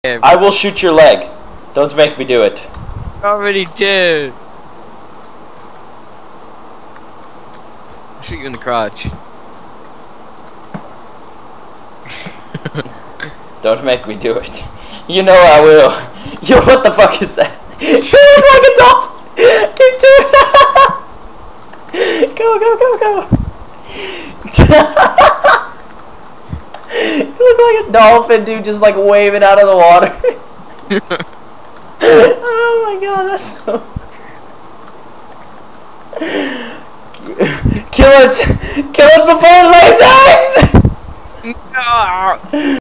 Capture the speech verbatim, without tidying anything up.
I will shoot your leg. Don't make me do it. I already did. I'll shoot you in the crotch. Don't make me do it. You know I will. Yo, what the fuck is that? You look like a dolphin. Keep doing that. Go, go, go, go. You look like a dolphin, dude, just like waving out of the water. Oh my god, that's so... Kill it! Kill it before it lays eggs! No.